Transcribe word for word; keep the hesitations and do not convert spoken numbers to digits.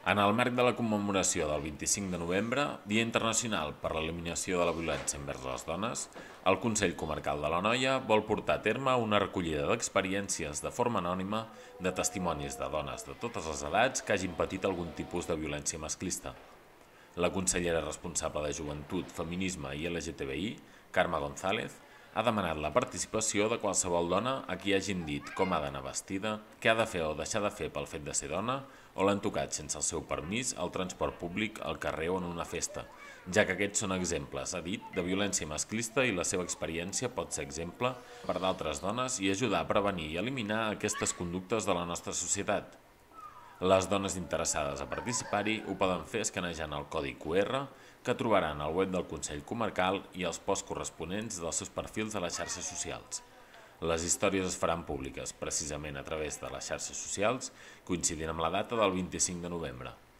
En el marc de la commemoració del vint-i-cinc de novembre, Dia Internacional per l'Eliminació de la Violència envers les Dones, el Consell Comarcal de l'Anoia vol portar a terme una recollida d'experiències de forma anònima de testimonis de dones de totes les edats que hagin patit algun tipus de violència masclista. La consellera responsable de Joventut, Feminisme i L G T B I, Carme González, ha demanat la participació de qualsevol dona a qui hagin dit com ha d'anar vestida, què ha de fer o deixar de fer pel fet de ser dona, o l'han tocat sense el seu permís al transport públic, al carrer o en una festa, ja que aquests són exemples, ha dit, de violència masclista i la seva experiència pot ser exemple per d'altres dones i ajudar a prevenir i eliminar aquestes conductes de la nostra societat. Les dones interessades a participar-hi ho poden fer escanejant el codi Q R que trobaran al web del Consell Comarcal i els posts corresponents dels seus perfils a les xarxes socials. Les històries es faran públiques precisament a través de les xarxes socials, coincidint amb la data del vint-i-cinc de novembre.